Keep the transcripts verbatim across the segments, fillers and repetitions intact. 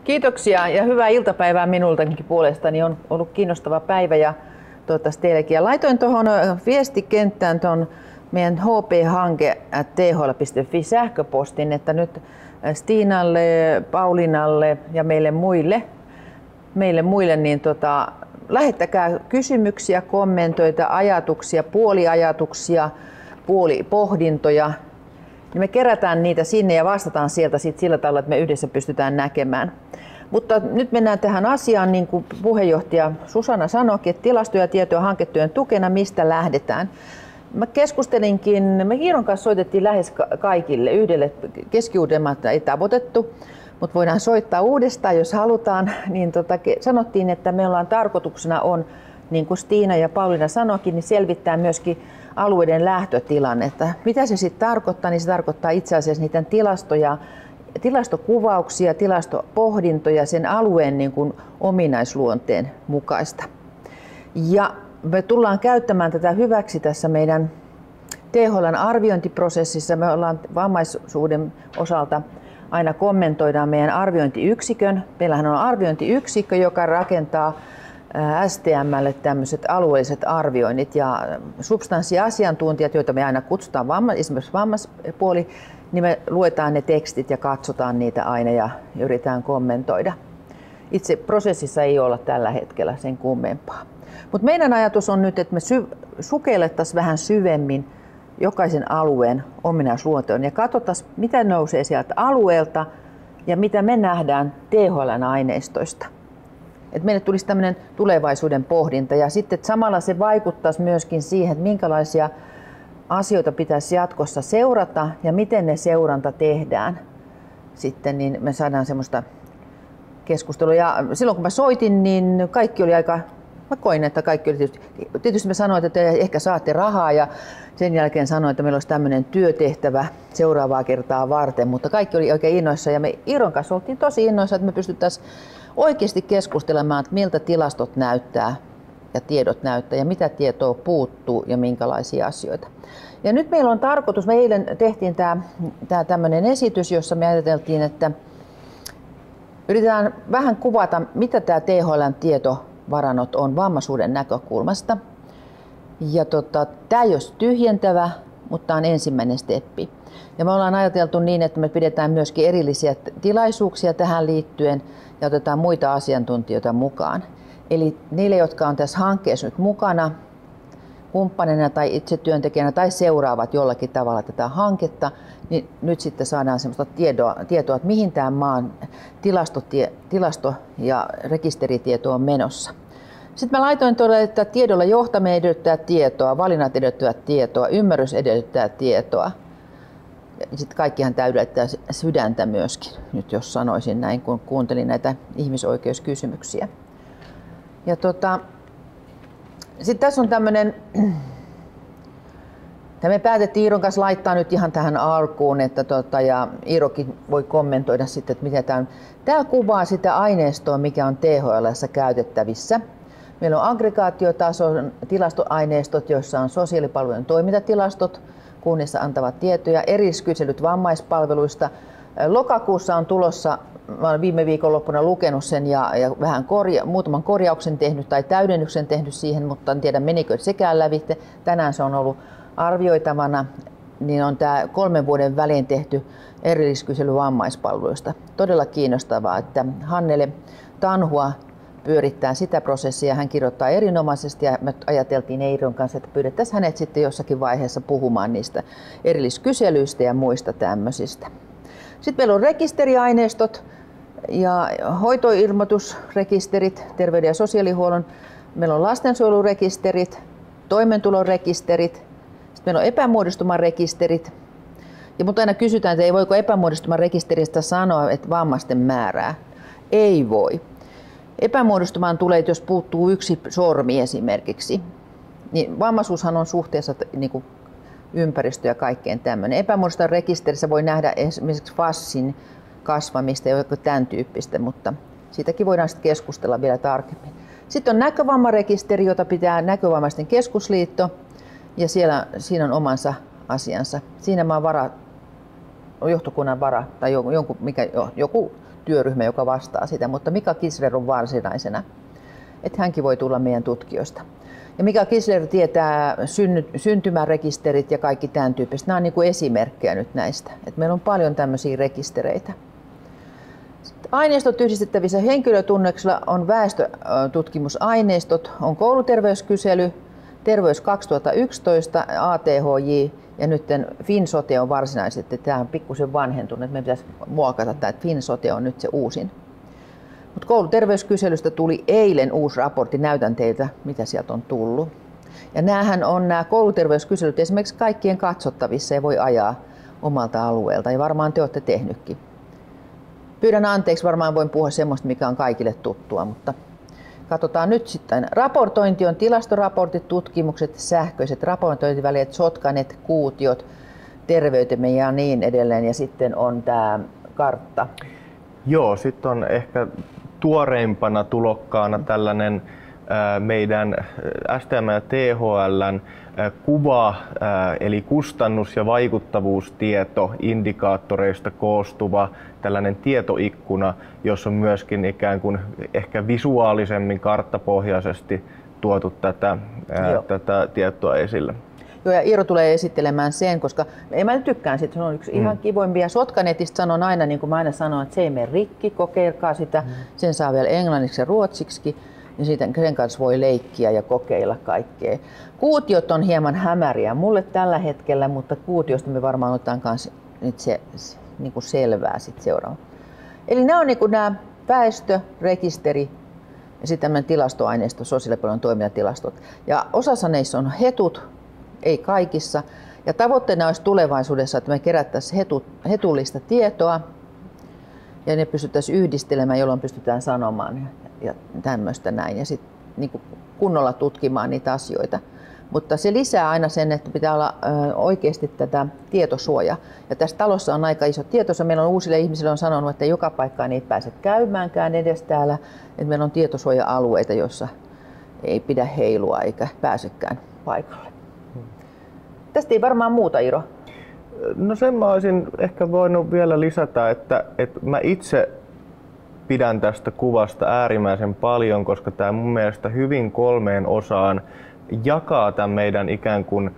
Kiitoksia ja hyvää iltapäivää minultakin puolestani. On ollut kiinnostava päivä ja toivottavasti teillekin. Ja laitoin tuohon viestikenttään tuon meidän H P-hanke at t h l piste f i sähköpostin, että nyt Stiinalle, Paulinalle ja meille muille, meille muille niin tota, lähettäkää kysymyksiä, kommentoita, ajatuksia, puoliajatuksia, puolipohdintoja. Niin me kerätään niitä sinne ja vastataan sieltä sit sillä tavalla, että me yhdessä pystytään näkemään. Mutta nyt mennään tähän asiaan, niin kuin puheenjohtaja Susanna sanoikin, että tilastoja ja tietoja hanketyön tukena, mistä lähdetään. Mä keskustelinkin, me Iiron kanssa soitettiin lähes kaikille, yhdelle Keski-Uudellamaata ei tavoitettu, mutta voidaan soittaa uudestaan, jos halutaan. Niin tota, sanottiin, että me ollaan tarkoituksena on, niin kuin Stiina ja Pauliina sanoikin, niin selvittää myöskin alueiden lähtötilannetta. Mitä se sitten tarkoittaa? Niin se tarkoittaa itse asiassa niiden tilastoja, tilastokuvauksia, tilastopohdintoja sen alueen niin kuin ominaisluonteen mukaista. Ja me tullaan käyttämään tätä hyväksi tässä meidän T H L:n arviointiprosessissa. Me ollaan vammaisuuden osalta aina kommentoidaan meidän arviointiyksikön. Meillähän on arviointiyksikkö, joka rakentaa S T M:lle tämmöiset alueelliset arvioinnit ja substanssiasiantuntijat, joita me aina kutsutaan vamma, esimerkiksi vammaispuoli, niin me luetaan ne tekstit ja katsotaan niitä aina ja yritetään kommentoida. Itse prosessissa ei olla tällä hetkellä sen kummempaa. Mutta meidän ajatus on nyt, että me sy- sukellettaisiin vähän syvemmin jokaisen alueen ominaisluontoon ja katsottaisiin, mitä nousee sieltä alueelta ja mitä me nähdään T H L:n aineistoista. Et meille tulisi tämmöinen tulevaisuuden pohdinta ja sitten samalla se vaikuttaisi myöskin siihen, että minkälaisia asioita pitäisi jatkossa seurata ja miten ne seuranta tehdään. Sitten niin me saadaan semmoista keskustelua. Ja silloin kun mä soitin, niin kaikki oli aika, mä koin, että kaikki oli tietysti, tietysti mä sanoin, että te ehkä saatte rahaa ja sen jälkeen sanoin, että meillä olisi tämmöinen työtehtävä seuraavaa kertaa varten, mutta kaikki oli oikein innoissa ja me Iiron kanssa oltiin tosi innoissa, että me pystyttäisiin oikeasti keskustelemaan, että miltä tilastot näyttää ja tiedot näyttää ja mitä tietoa puuttuu ja minkälaisia asioita. Ja nyt meillä on tarkoitus, me eilen tehtiin tämä, tämä tämmöinen esitys, jossa me ajateltiin, että yritetään vähän kuvata, mitä tämä T H L:n tietovarannot on vammaisuuden näkökulmasta. Ja tota, tämä ei ole tyhjentävä, mutta on ensimmäinen steppi. Ja me ollaan ajateltu niin, että me pidetään myöskin erillisiä tilaisuuksia tähän liittyen ja otetaan muita asiantuntijoita mukaan. Eli niille, jotka on tässä hankkeessa nyt mukana kumppanina tai itse työntekijänä tai seuraavat jollakin tavalla tätä hanketta, niin nyt sitten saadaan sellaista tietoa, tietoa että mihin tämä maan tilastotie, tilasto- ja rekisteritieto on menossa. Sitten mä laitoin todella, että tiedolla johtaminen edellyttää tietoa, valinnat edellyttävät tietoa, ymmärrys edellyttää tietoa. Sitten kaikkihan täydentää sydäntä myöskin, nyt jos sanoisin näin, kun kuuntelin näitä ihmisoikeuskysymyksiä. Ja tota, sitten tässä on tämmöinen, me päätettiin Iiron kanssa laittaa nyt ihan tähän alkuun, että tota, ja Iirokin voi kommentoida sitten, että mitä tämä on. Tämä kuvaa sitä aineistoa, mikä on T H L:ssä käytettävissä. Meillä on aggregaatiotason tilastoaineistot, joissa on sosiaalipalvelujen toimintatilastot, kunnissa antavat tietoja, erilliskyselyt vammaispalveluista. Lokakuussa on tulossa, mä olen viime viikonloppuna lukenut sen ja, ja vähän korja, muutaman korjauksen tehnyt tai täydennyksen tehnyt siihen, mutta en tiedä menikö sekään lävitse. Tänään se on ollut arvioitavana, niin on tämä kolmen vuoden välein tehty erilliskysely vammaispalveluista. Todella kiinnostavaa, että Hannele Tanhua pyörittää sitä prosessia. Hän kirjoittaa erinomaisesti ja me ajateltiin Iiron kanssa, että pyydettäisiin hänet sitten jossakin vaiheessa puhumaan niistä erilliskyselyistä ja muista tämmöisistä. Sitten meillä on rekisteriaineistot ja hoitoilmoitusrekisterit, terveyden ja sosiaalihuollon. Meillä on lastensuojelurekisterit, toimeentulorekisterit, sitten meillä on epämuodostuman rekisterit. Ja mutta aina kysytään, että ei voiko epämuodostuman rekisteristä sanoa, että vammaisten määrää. Ei voi. Epämuodostumaan tulee, jos puuttuu yksi sormi esimerkiksi. Niin vammaisuushan on suhteessa niin kuin ympäristö ja kaikkeen tämmöinen. Epämuodostuman rekisterissä voi nähdä esimerkiksi fassin kasvamista ja jotain tämän tyyppistä, mutta siitäkin voidaan sitten keskustella vielä tarkemmin. Sitten on näkövammarekisteri, jota pitää Näkövammaisten keskusliitto ja siellä, siinä on omansa asiansa. Siinä mä oon vara, johtokunnan vara tai joku, mikä, joku työryhmä, joka vastaa sitä, mutta Mika Kisler on varsinaisena. Että hänkin voi tulla meidän tutkijoista. Ja Mika Kisler tietää synny, syntymärekisterit ja kaikki tämän tyyppiset. Nämä on niin kuin esimerkkejä nyt näistä. Et meillä on paljon tämmöisiä rekistereitä. Sitten aineistot yhdistettävissä henkilötunnuksilla on väestötutkimusaineistot, on kouluterveyskysely, Terveys kaksituhattayksitoista, A T H J ja nyt FinSote on varsinaisesti. Tämä on pikkusen vanhentunut, meidän pitäisi muokata tämä, että FinSote on nyt se uusin. Mutta kouluterveyskyselystä tuli eilen uusi raportti, näytän teiltä mitä sieltä on tullut. Ja näähän on nämä kouluterveyskyselyt esimerkiksi kaikkien katsottavissa ja voi ajaa omalta alueelta ja varmaan te olette tehnytkin. Pyydän anteeksi, varmaan voin puhua semmoista, mikä on kaikille tuttua, mutta katsotaan nyt sitten. Raportointi on tilastoraportit, tutkimukset, sähköiset raportointivälineet, sotkanet, kuutiot, terveytemme ja niin edelleen. Ja sitten on tämä kartta. Joo, sitten on ehkä tuoreimpana tulokkaana tällainen meidän S T M ja T H L:n kuva, eli kustannus- ja vaikuttavuustieto indikaattoreista koostuva tällainen tietoikkuna, jossa on myöskin ikään kuin ehkä visuaalisemmin karttapohjaisesti tuotu tätä, ää, tätä tietoa esille. Joo, ja Iiro tulee esittelemään sen, koska en mä nyt tykkään siitä, se on yksi mm. ihan kivoimpia. Sotkanetista sanon aina, niin kuin mä aina sanon, että se ei mene rikki, kokeilkaa sitä, mm. sen saa vielä englanniksi ja ruotsiksi. Ja siitä, sen kanssa voi leikkiä ja kokeilla kaikkea. Kuutiot on hieman hämäriä mulle tällä hetkellä, mutta kuutiosta me varmaan otetaan kanssa nyt se, niin kuin selvää sit seuraava. Eli nämä on niin kuin nämä väestö, rekisteri ja sitten tämmöinen tilastoaineisto, sosiaalipuolen toimintatilastot. Ja osassa näissä on hetut, ei kaikissa. Ja tavoitteena olisi tulevaisuudessa, että me kerättäisiin hetu, hetullista tietoa ja ne pystyttäisiin yhdistelemään, jolloin pystytään sanomaan ja tämmöistä näin ja sitten niin kunnolla tutkimaan niitä asioita. Mutta se lisää aina sen, että pitää olla oikeasti tätä tietosuoja. Ja tässä talossa on aika iso tietosuoja. Meillä on uusille ihmisille on sanonut, että joka paikkaan ei pääse käymäänkään edes täällä. Että meillä on tietosuoja-alueita, joissa ei pidä heilua eikä pääsekään paikalle. Hmm. Tästä ei varmaan muuta, Iro. No sen mä olisin ehkä voinut vielä lisätä, että, että mä itse pidän tästä kuvasta äärimmäisen paljon, koska tämä mun mielestä hyvin kolmeen osaan jakaa tämän meidän ikään kuin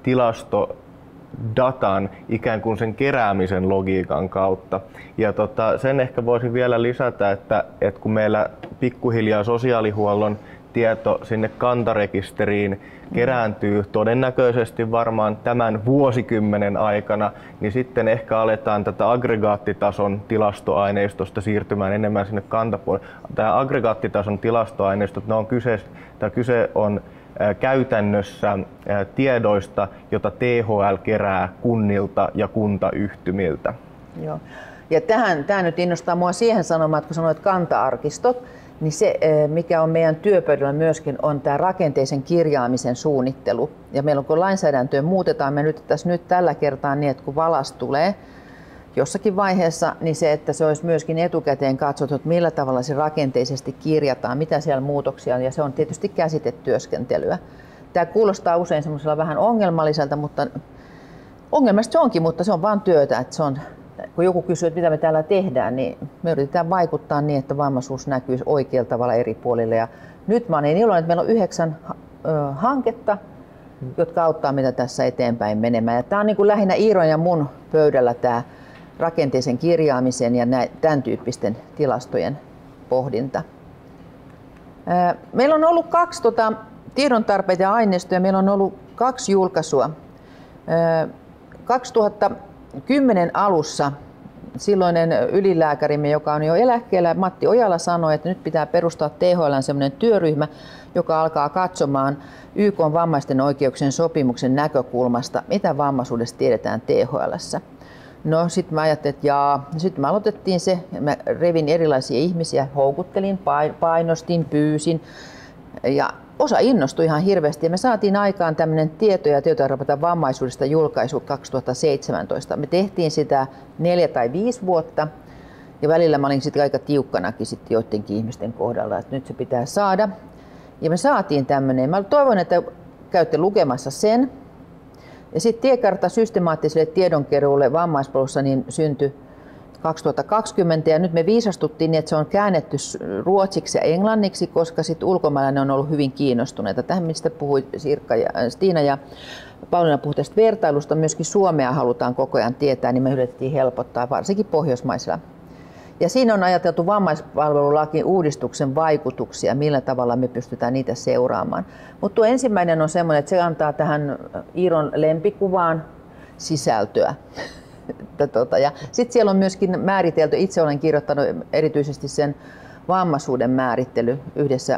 tilastodatan ikään kuin sen keräämisen logiikan kautta. Ja tota, sen ehkä voisin vielä lisätä, että, että kun meillä pikkuhiljaa sosiaalihuollon tieto sinne kantarekisteriin kerääntyy todennäköisesti varmaan tämän vuosikymmenen aikana, niin sitten ehkä aletaan tätä aggregaattitason tilastoaineistosta siirtymään enemmän sinne kantapuolelle. Tämä aggregaattitason tilastoaineistot, ne on kyse, tai kyse on käytännössä tiedoista, jota T H L kerää kunnilta ja kuntayhtymiltä. Joo. Ja tähän, tämä nyt innostaa minua siihen sanomaan, että kun sanoit kanta-arkistot, niin se, mikä on meidän työpöydällä myöskin, on tämä rakenteisen kirjaamisen suunnittelu. Ja meillä kun lainsäädäntöä muutetaan, me nyt tässä nyt tällä kertaa niin, että kun valas tulee jossakin vaiheessa, niin se, että se olisi myöskin etukäteen katsottu, että millä tavalla se rakenteisesti kirjataan, mitä siellä muutoksia on, ja se on tietysti käsitetyöskentelyä. Tämä kuulostaa usein semmoisella vähän ongelmalliselta, mutta ongelmasta se onkin, mutta se on vain työtä, että se on. Kun joku kysyy, että mitä me täällä tehdään, niin me yritetään vaikuttaa niin, että vammaisuus näkyisi oikealla tavalla eri puolille. Ja nyt mä olen niin iloinen, että meillä on yhdeksän hanketta, jotka auttaa meitä tässä eteenpäin menemään. Ja tämä on niin kuin lähinnä Iiron ja mun pöydällä tämä rakenteisen kirjaamisen ja tämän tyyppisten tilastojen pohdinta. Meillä on ollut kaksi tota, tiedontarpeita ja aineistoja. Meillä on ollut kaksi julkaisua. kaksituhattakymmenen alussa silloinen ylilääkärimme, joka on jo eläkkeellä, Matti Ojala, sanoi, että nyt pitää perustaa T H L:n sellainen työryhmä, joka alkaa katsomaan Y K:n vammaisten oikeuksien sopimuksen näkökulmasta, mitä vammaisuudesta tiedetään T H L:ssä. No sitten mä ajattelin, että jaa. Sitten me aloitettiin se, mä revin erilaisia ihmisiä, houkuttelin, painostin, pyysin ja osa innostui ihan hirveästi ja me saatiin aikaan tämmöinen tieto- ja tietoraportin vammaisuudesta julkaisu kaksituhattaseitsemäntoista. Me tehtiin sitä neljä tai viisi vuotta ja välillä mä olin sitten aika tiukkanakin sitten joidenkin ihmisten kohdalla, että nyt se pitää saada. Ja me saatiin tämmöinen. Mä toivon, että käytte lukemassa sen. Ja sitten tiekartta systemaattiselle tiedonkeruulle vammaispolussa niin syntyi kaksituhattakaksikymmentä ja nyt me viisastuttiin niin, että se on käännetty ruotsiksi ja englanniksi, koska sit ulkomaalainen on ollut hyvin kiinnostuneita. Tähän mistä puhui Sirkka ja Stiina ja Pauliina puhui tästä vertailusta, myöskin Suomea halutaan koko ajan tietää, niin me yritettiin helpottaa, varsinkin pohjoismaisilla. Ja siinä on ajateltu vammaispalvelulakin uudistuksen vaikutuksia, millä tavalla me pystytään niitä seuraamaan. Mutta tuo ensimmäinen on semmoinen, että se antaa tähän Iiron lempikuvaan sisältöä. Tota, ja sitten siellä on myöskin määritelty, itse olen kirjoittanut erityisesti sen vammaisuuden määrittely yhdessä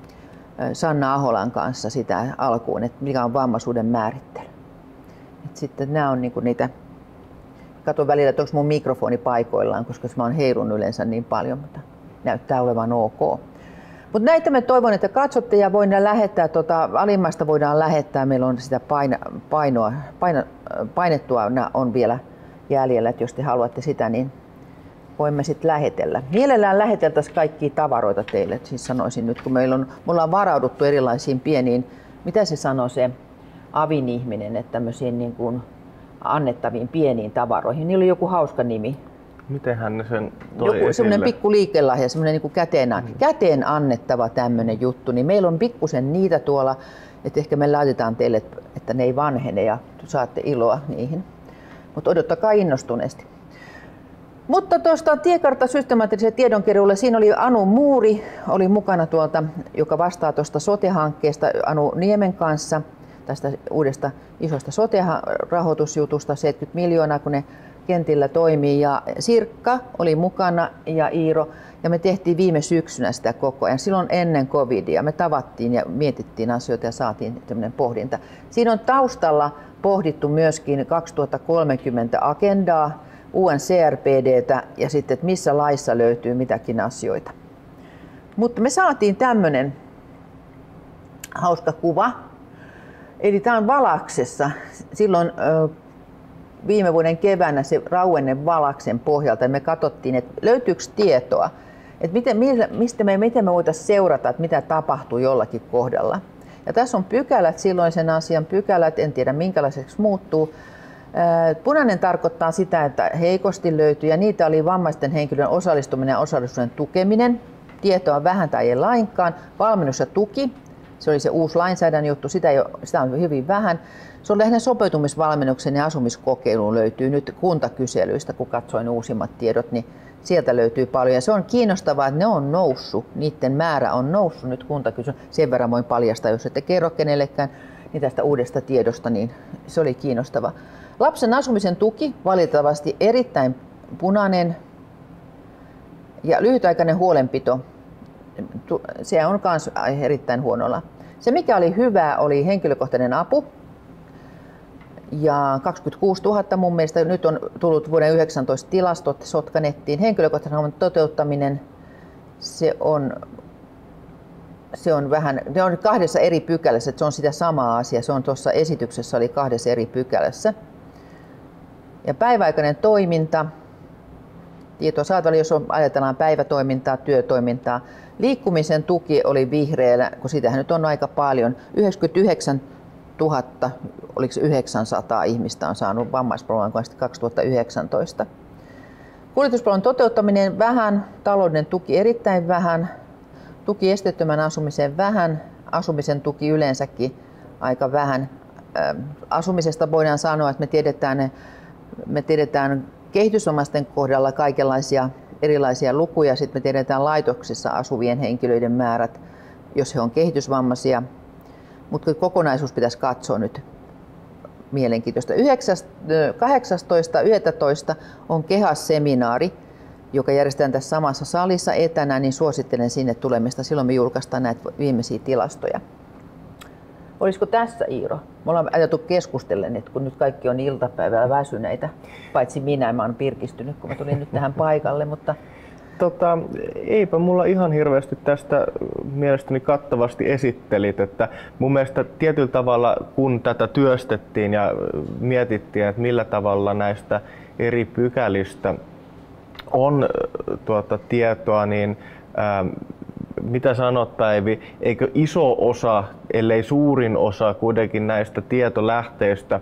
Sanna Aholan kanssa sitä alkuun, että mikä on vammaisuuden määrittely. Et sitten nämä on niinku niitä, katson välillä, että onko mun mikrofoni paikoillaan, koska mä oon heilunut yleensä niin paljon, mutta näyttää olevan ok. Mutta näitä me toivon, että katsotte ja voidaan lähettää, tota, alimmasta voidaan lähettää, meillä on sitä paino, painoa, paino, painettua on vielä jäljellä, että jos te haluatte sitä, niin voimme sitten lähetellä. Mielellään läheteltäisiin kaikkia tavaroita teille, siis sanoisin nyt, kun meillä on, mulla on varauduttu erilaisiin pieniin, mitä se sanoo se avin ihminen, että tämmöisiin niin kuin annettaviin pieniin tavaroihin. Niillä on joku hauska nimi. Miten hän sen toi joku semmoinen pikku liikelahja, semmoinen niin kuin käteen, mm. käteen annettava tämmöinen juttu, niin meillä on pikkusen niitä tuolla, että ehkä me laitetaan teille, että ne ei vanhene ja saatte iloa niihin. Mutta odottakaa innostuneesti. Mutta tuosta tiekartta systemaattiselle tiedonkeruulle, siinä oli Anu Muuri, oli mukana tuolta, joka vastaa tuosta sote-hankkeesta Anu Niemen kanssa, tästä uudesta isosta sote-rahoitusjutusta, seitsemänkymmentä miljoonaa, kun ne kentillä toimii. Ja Sirkka oli mukana ja Iiro, ja me tehtiin viime syksynä sitä koko ajan, silloin ennen covidia. Me tavattiin ja mietittiin asioita ja saatiin tämmöinen pohdinta. Siinä on taustalla pohdittu myöskin kaksituhattakolmekymmentä agendaa, U N C R P D:tä ja sitten, että missä laissa löytyy mitäkin asioita. Mutta me saatiin tämmöinen hauska kuva. Eli tämä on Valaksessa. Silloin viime vuoden keväänä se rauenne Valaksen pohjalta ja me katsottiin, että löytyykö tietoa, että miten, mistä me, miten me voitaisiin seurata, että mitä tapahtuu jollakin kohdalla. Ja tässä on pykälät, silloin sen asian pykälät, en tiedä minkälaiseksi muuttuu. Punainen tarkoittaa sitä, että heikosti löytyy ja niitä oli vammaisten henkilöiden osallistuminen ja osallisuuden tukeminen. Tietoa vähän tai ei lainkaan. Valmennus ja tuki, se oli se uusi lainsäädännön juttu, sitä, ei ole, sitä on hyvin vähän. Se on lähinnä sopeutumisvalmennuksen ja asumiskokeiluun löytyy nyt kuntakyselyistä, kun katsoin uusimmat tiedot, niin sieltä löytyy paljon. Ja se on kiinnostavaa, että ne on noussut, niiden määrä on noussut nyt kuntakyselyyn. Sen verran voin paljastaa, jos ette kerro kenellekään niin tästä uudesta tiedosta, niin se oli kiinnostava. Lapsen asumisen tuki, valitettavasti erittäin punainen ja lyhytaikainen huolenpito, se on myös erittäin huonolla. Se mikä oli hyvää oli henkilökohtainen apu ja kaksikymmentäkuusituhatta mun mielestä, nyt on tullut vuoden yhdeksäntoista tilastot Sotkanettiin. Henkilökohtaisen avun toteuttaminen, se on, se on vähän, ne on kahdessa eri pykälässä, että se on sitä samaa asiaa, se on tuossa esityksessä oli kahdessa eri pykälässä. Ja päiväaikainen toiminta, tietoa saatavilla, jos ajatellaan päivätoimintaa, työtoimintaa. Liikkumisen tuki oli vihreällä, kun sitähän nyt on aika paljon. yhdeksänkymmentäyhdeksäntuhatta, oliko se yhdeksänsataa ihmistä on saanut vammaispalvelun kaksituhattayhdeksäntoista. Kuljetuspalvelun toteuttaminen vähän, taloudellinen tuki erittäin vähän, tuki esteettömän asumiseen vähän, asumisen tuki yleensäkin aika vähän. Asumisesta voidaan sanoa, että me tiedetään, me tiedetään kehitysvammaisten kohdalla kaikenlaisia erilaisia lukuja, sitten me tiedetään laitoksissa asuvien henkilöiden määrät, jos he on kehitysvammaisia, mutta kokonaisuus pitäisi katsoa nyt mielenkiintoista. kahdeksastoista yhdestoista on KEHAS-seminaari, joka järjestetään tässä samassa salissa etänä, niin suosittelen sinne tulemista. Silloin me julkaistaan näitä viimeisiä tilastoja. Olisiko tässä, Iiro? Me ollaan ajateltu keskustellen, että kun nyt kaikki on iltapäivällä väsyneitä, paitsi minä, mä oon pirkistynyt, kun mä tulin nyt tähän paikalle, mutta... Tota, eipä mulla ihan hirveästi tästä mielestäni kattavasti esittelit, että mun mielestä tietyllä tavalla, kun tätä työstettiin ja mietittiin, että millä tavalla näistä eri pykälistä on tuota, tietoa, niin ää, mitä sanot, Päivi, eikö iso osa, ellei suurin osa kuitenkin näistä tietolähteistä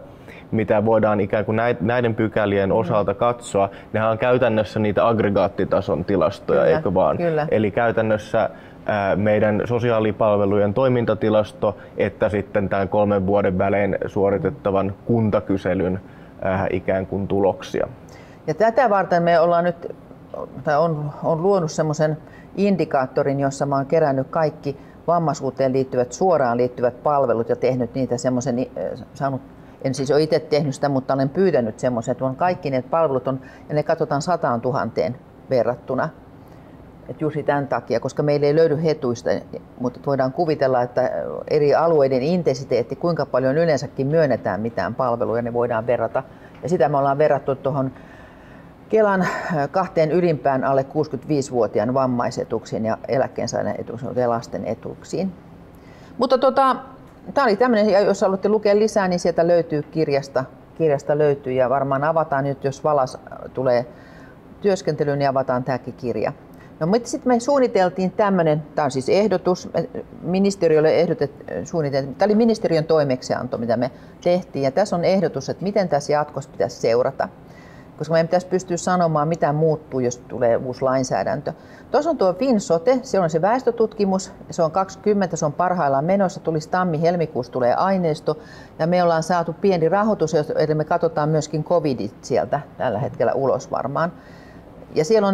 mitä voidaan ikään kuin näiden pykälien osalta katsoa, nehän on käytännössä niitä aggregaattitason tilastoja, kyllä, eikö vaan? Kyllä. Eli käytännössä meidän sosiaalipalvelujen toimintatilasto, että sitten tämän kolmen vuoden välein suoritettavan kuntakyselyn ikään kuin tuloksia. Ja tätä varten me ollaan nyt, tai on, on luonut semmoisen indikaattorin, jossa mä oon kerännyt kaikki vammaisuuteen liittyvät, suoraan liittyvät palvelut ja tehnyt niitä semmoisen, saanut, en siis ole itse tehnyt sitä, mutta olen pyytänyt semmoisen, että on kaikki ne palvelut on, ja ne katsotaan sataan tuhanteen verrattuna. Et juuri tämän takia, koska meillä ei löydy hetuista, mutta voidaan kuvitella, että eri alueiden intensiteetti, kuinka paljon yleensäkin myönnetään mitään palveluja, ne voidaan verrata. Ja sitä me ollaan verrattu tuohon Kelan kahteen ylimpään alle kuusikymmentäviisivuotiaan vammaisetuuksiin ja eläkkeensaajan etuuksiin ja lasten etuuksiin. Mutta tota, tämä oli tämmöinen, ja jos haluatte lukea lisää, niin sieltä löytyy kirjasta, kirjasta löytyy ja varmaan avataan nyt, jos Valas tulee työskentelyyn, niin avataan tämäkin kirja. No, mutta sitten me suunniteltiin tämmöinen, tämä on siis ehdotus, ministeriölle ehdotettu, suunniteltiin, tämä oli ministeriön toimeksianto, mitä me tehtiin, ja tässä on ehdotus, että miten tässä jatkossa pitäisi seurata, koska meidän pitäisi pystyä sanomaan, mitä muuttuu, jos tulee uusi lainsäädäntö. Tuossa on tuo FinSote, siellä on se väestötutkimus, se on kaksikymmentä, se on parhaillaan menossa, tulisi tammi-helmikuussa tulee aineisto, ja me ollaan saatu pieni rahoitus, eli me katsotaan myöskin covidit sieltä tällä hetkellä ulos varmaan. Ja siellä on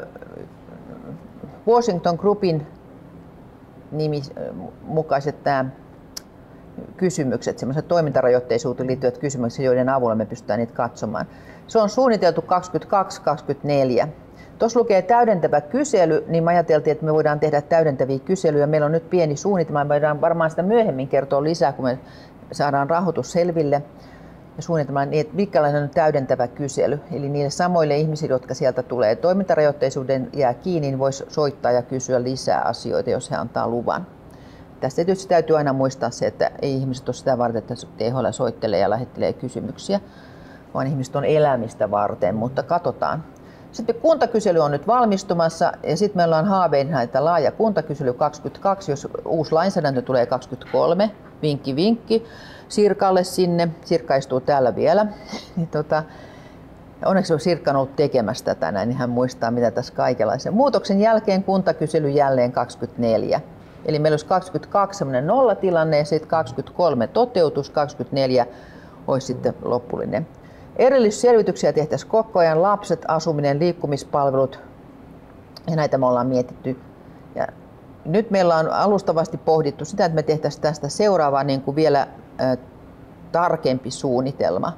Washington Groupin nimi mukaiset nämä kysymykset, semmoiset toimintarajoitteisuuteen liittyvät kysymykset, joiden avulla me pystytään niitä katsomaan. Se on suunniteltu kaksikymmentäkaksi kaksikymmentäneljä. Tuossa lukee täydentävä kysely, niin me ajateltiin, että me voidaan tehdä täydentäviä kyselyjä. Meillä on nyt pieni suunnitelma, me voidaan varmaan sitä myöhemmin kertoa lisää, kun me saadaan rahoitus selville. Ja suunnitelmaan niin, että minkälainen on täydentävä kysely. Eli niille samoille ihmisille, jotka sieltä tulee toimintarajoitteisuuden jää kiinni, niin voisi soittaa ja kysyä lisää asioita, jos he antaa luvan. Tästä tietysti täytyy aina muistaa se, että ei ihmiset ole sitä varten, että T H L soittelee ja lähettelee kysymyksiä, vaan ihmiset on elämistä varten, mutta katsotaan. Sitten kuntakysely on nyt valmistumassa ja sitten meillä on haaveina, että laaja kuntakysely kaksikymmentäkaksi, jos uusi lainsäädäntö tulee kaksikymmentäkolme, vinkki vinkki. Sirkalle sinne. Sirkka istuu täällä vielä. Niin tota, onneksi on Sirkka ollut tekemässä tätä näin, niin hän muistaa mitä tässä kaikenlaisen. Muutoksen jälkeen kuntakysely jälleen kaksikymmentäneljä. Eli meillä olisi kaksikymmentäkaksi sellainen nollatilanne ja sitten kaksikymmentäkolme toteutus, kaksikymmentäneljä olisi sitten lopullinen. Erillisselvityksiä tehtäisiin koko ajan, lapset, asuminen, liikkumispalvelut ja näitä me ollaan mietitty. Ja nyt meillä on alustavasti pohdittu sitä, että me tehtäisiin tästä seuraava niin kuin vielä ä, tarkempi suunnitelma.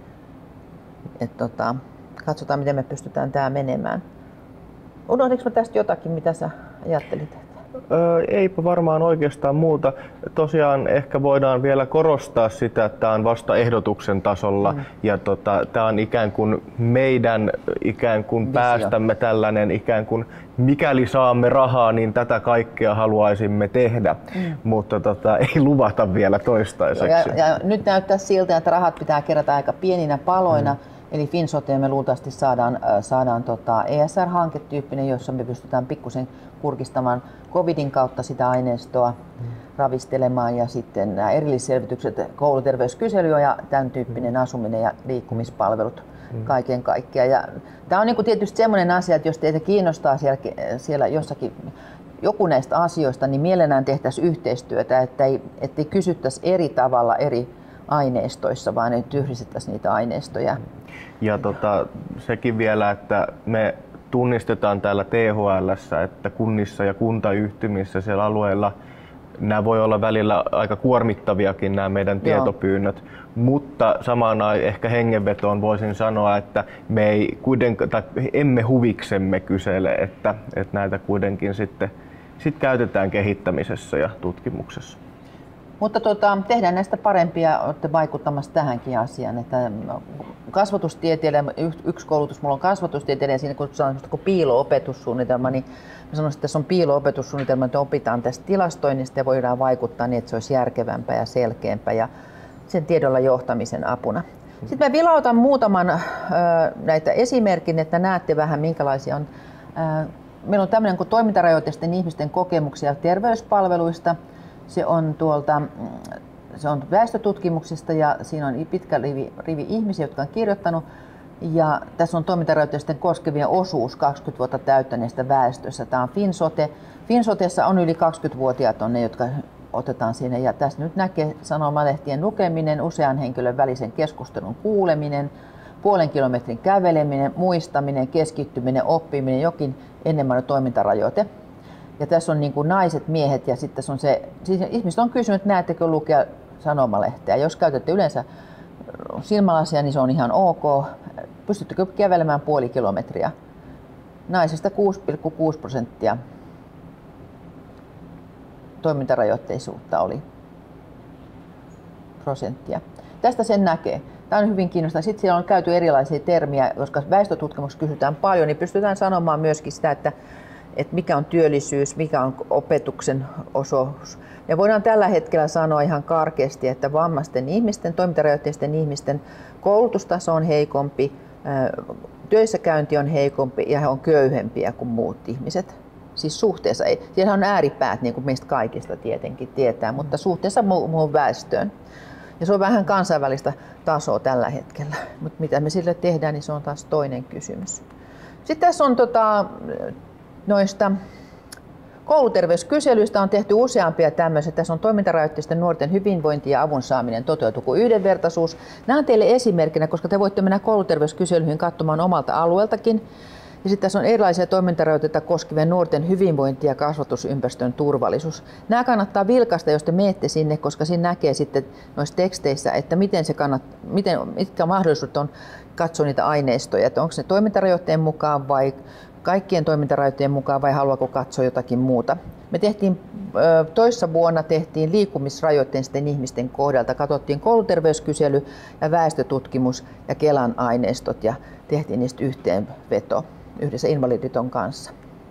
Et, tota, katsotaan, miten me pystytään tämä menemään. Unohdinko mä tästä jotakin, mitä sä ajattelit? Öö, eipä varmaan oikeastaan muuta. Tosiaan ehkä voidaan vielä korostaa sitä, että tämä on vasta ehdotuksen tasolla mm. ja tota, tämä on ikään kuin meidän ikään kuin päästämme tällainen ikään kuin mikäli saamme rahaa, niin tätä kaikkea haluaisimme tehdä, mm. mutta tota, ei luvata vielä toistaiseksi. Ja, ja nyt näyttää siltä, että rahat pitää kerätä aika pieninä paloina. Mm. Eli FinSoteen me luultavasti saadaan, saadaan tota E S R-hanketyyppinen, jossa me pystytään pikkusen kurkistamaan covidin kautta sitä aineistoa, mm. ravistelemaan ja sitten nämä erillisselvitykset, kouluterveyskysely ja tämän tyyppinen mm. asuminen ja liikkumispalvelut mm. kaiken kaikkiaan. Ja tämä on niin kuin tietysti sellainen asia, että jos teitä kiinnostaa siellä, siellä jossakin joku näistä asioista, niin mielellään tehtäisiin yhteistyötä, ettei, ettei kysyttäisi eri tavalla eri aineistoissa, vaan ei tyhjistettäisi niitä aineistoja. Ja tota, sekin vielä, että me tunnistetaan täällä T H L:ssä, että kunnissa ja kuntayhtymissä siellä alueilla nämä voi olla välillä aika kuormittaviakin nämä meidän tietopyynnöt, Joo. mutta samaan ehkä hengenvetoon voisin sanoa, että me ei kuitenkaan, tai emme huviksemme kysele, että, että näitä kuitenkin sitten sit käytetään kehittämisessä ja tutkimuksessa. Mutta tota, tehdään näistä parempia, olette vaikuttamassa tähänkin asiaan. Että kasvatustieteilijä, yksi koulutus mulla on kasvatustieteilijä, siinä kun sanotaan kuin piilo-opetussuunnitelma, niin mä sanoisin, että tässä on piilo-opetussuunnitelma, että opitaan tästä tilastoinnista ja voidaan vaikuttaa niin, että se olisi järkevämpää ja selkeämpää ja sen tiedolla johtamisen apuna. Sitten mä vilautan muutaman äh, näitä esimerkin, että näette vähän minkälaisia on. Äh, meillä on tämmöinen kuin toimintarajoitteisten ihmisten kokemuksia terveyspalveluista. Se on tuolta se on väestötutkimuksista ja siinä on pitkä rivi, rivi ihmisiä, jotka on kirjoittanut. Ja tässä on toimintarajoitteisten koskevien osuus kaksikymmentä vuotta täyttäneestä väestössä. Tämä on FinSote. FinSotessa on yli kaksikymmentävuotiaat on ne, jotka otetaan sinne. Ja tässä nyt näkee sanomalehtien lukeminen, usean henkilön välisen keskustelun kuuleminen, puolen kilometrin käveleminen, muistaminen, keskittyminen, oppiminen, jokin enemmän toimintarajoite. Ja tässä on niin kuin naiset, miehet ja sitten on se, siis ihmiset on kysynyt, että näettekö lukea sanomalehteä. Jos käytätte yleensä silmälasia, niin se on ihan ok. Pystyttekö kävelemään puoli kilometriä? Naisista kuusi pilkku kuusi prosenttia toimintarajoitteisuutta oli prosenttia. Tästä sen näkee. Tämä on hyvin kiinnostavaa. Sitten siellä on käyty erilaisia termiä, koska väestötutkimuksessa kysytään paljon, niin pystytään sanomaan myöskin sitä, että, että mikä on työllisyys, mikä on opetuksen osuus. Ja voidaan tällä hetkellä sanoa ihan karkeasti, että vammaisten ihmisten, toimintarajoitteisten ihmisten koulutustaso on heikompi, työssäkäynti on heikompi ja he on köyhempiä kuin muut ihmiset. Siis suhteessa ei. Siellä on ääripäät, niin kuin meistä kaikista tietenkin tietää, mutta suhteessa muuhun väestöön. Ja se on vähän kansainvälistä tasoa tällä hetkellä. Mutta mitä me sille tehdään, niin se on taas toinen kysymys. Sitten tässä on tota, noista kouluterveyskyselyistä on tehty useampia tämmöisiä. Tässä on toimintarajoitteisten nuorten hyvinvointi ja avun saaminen, toteutuuko yhdenvertaisuus. Nämä on teille esimerkkinä, koska te voitte mennä kouluterveyskyselyihin katsomaan omalta alueeltakin. Ja sitten tässä on erilaisia toimintarajoitteita koskevien nuorten hyvinvointi ja kasvatusympäristön turvallisuus. Nämä kannattaa vilkaista, jos te menette sinne, koska siinä näkee sitten noissa teksteissä, että miten se kannat, miten, mitkä mahdollisuudet on katsoa niitä aineistoja, että onko se toimintarajoitteen mukaan vai kaikkien toimintarajoitteen mukaan vai haluaako katsoa jotakin muuta. Me tehtiin toissa vuonna tehtiin liikkumisrajoitteisten ihmisten kohdalta, katsottiin kouluterveyskysely ja väestötutkimus ja Kelan aineistot ja tehtiin niistä yhteenveto yhdessä Invalidiliiton kanssa.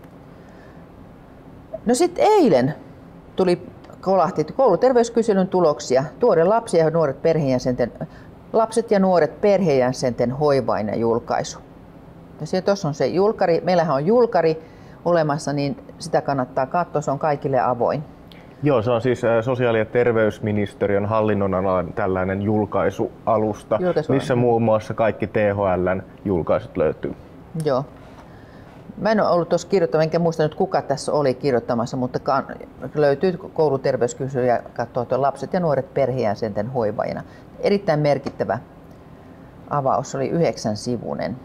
No sitten eilen tuli kolahti kouluterveyskyselyn tuloksia. Tuore lapsi ja nuoret perheenjäsenten, lapset ja nuoret perheenjäsenten hoivainen julkaisu. Ja tuossa on se julkari, meillähän on julkari olemassa, niin sitä kannattaa katsoa, se on kaikille avoin. Joo, se on siis sosiaali- ja terveysministeriön hallinnonalan tällainen julkaisualusta, missä muun muassa kaikki T H L:n julkaisut löytyy. Joo. Mä en ole ollut tuossa kirjoittamassa, enkä muista nyt kuka tässä oli kirjoittamassa, mutta löytyy kouluterveyskysely ja katsoo lapset ja nuoret perheenjäsenten hoivajina. Erittäin merkittävä avaus, oli yhdeksän sivuinen.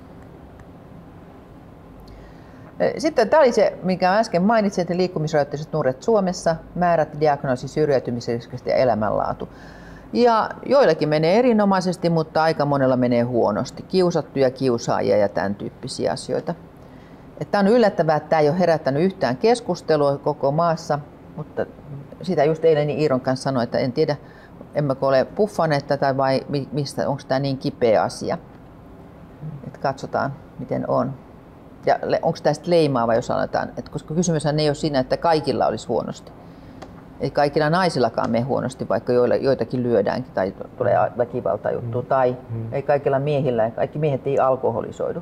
Sitten tämä oli se, mikä äsken mainitsin, että liikkumisrajoitteiset nuoret Suomessa, määrät, diagnoosi, syrjäytymisriskistä ja elämänlaatu. Ja joillakin menee erinomaisesti, mutta aika monella menee huonosti. Kiusattuja, kiusaajia ja tämän tyyppisiä asioita. Tämä on yllättävää, että tämä ei ole herättänyt yhtään keskustelua koko maassa, mutta sitä just eilen Iiron kanssa sanoin, että en tiedä, emmekö ole puffaneet tätä vai mistä, onko tämä niin kipeä asia. Että katsotaan, miten on. Ja onko tästä leimaava, jos sanotaan, että koska kysymyshän ei ole siinä, että kaikilla olisi huonosti. Ei kaikilla naisillakaan mene huonosti, vaikka joitakin lyödäänkin tai tulee väkivaltajuttu. Tai mm. ei kaikilla miehillä, kaikki miehet ei alkoholisoidu.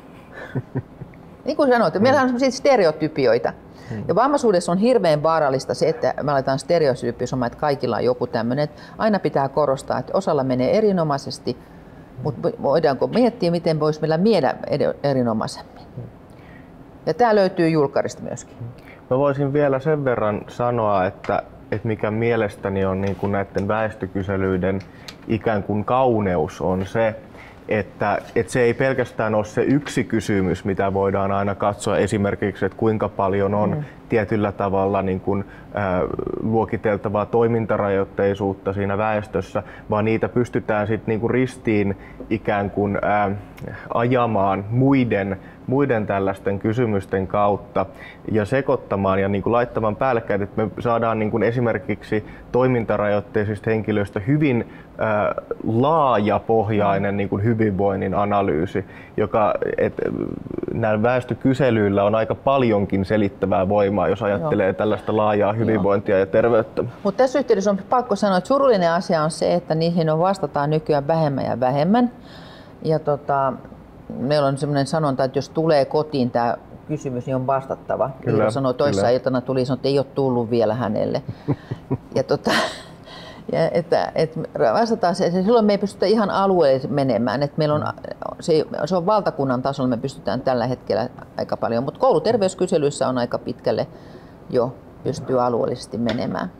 Niin kuin sanoit, mm. meillä on sellaisia stereotypioita. Mm. Ja vammaisuudessa on hirveän vaarallista se, että me aletaan stereotypisomaan, että kaikilla on joku tämmöinen. Aina pitää korostaa, että osalla menee erinomaisesti, mutta voidaanko miettiä, miten voisi meillä miellä erinomaisemmin. Ja tämä löytyy julkarista myöskin. Mä voisin vielä sen verran sanoa, että, että mikä mielestäni on niin kuin näiden väestökyselyiden ikään kuin kauneus on se, että, että se ei pelkästään ole se yksi kysymys, mitä voidaan aina katsoa esimerkiksi, että kuinka paljon on mm. tietyllä tavalla niin kuin, äh, luokiteltavaa toimintarajoitteisuutta siinä väestössä, vaan niitä pystytään sitten niin kuin ristiin ikään kuin äh, ajamaan muiden muiden tällaisten kysymysten kautta ja sekoittamaan ja niin kuin laittamaan päällekkäin, että me saadaan niin kuin esimerkiksi toimintarajoitteisista henkilöistä hyvin ää, laajapohjainen niin kuin hyvinvoinnin analyysi, joka et, näillä väestökyselyillä on aika paljonkin selittävää voimaa, jos ajattelee Joo. tällaista laajaa hyvinvointia Joo. ja terveyttä. Mutta tässä yhteydessä on pakko sanoa, että surullinen asia on se, että niihin on vastataan nykyään vähemmän ja vähemmän. Ja tota, meillä on sellainen sanonta, että jos tulee kotiin tämä kysymys, niin on vastattava. Iiro sanoi toissa iltana tuli, sanoi, että ei ole tullut vielä hänelle. ja tota, Ja että, että vastataan se, silloin me ei pystytä ihan alueelle menemään. Että meillä on, se, se on valtakunnan tasolla, me pystytään tällä hetkellä aika paljon, mutta kouluterveyskyselyissä on aika pitkälle jo pystyy alueellisesti menemään.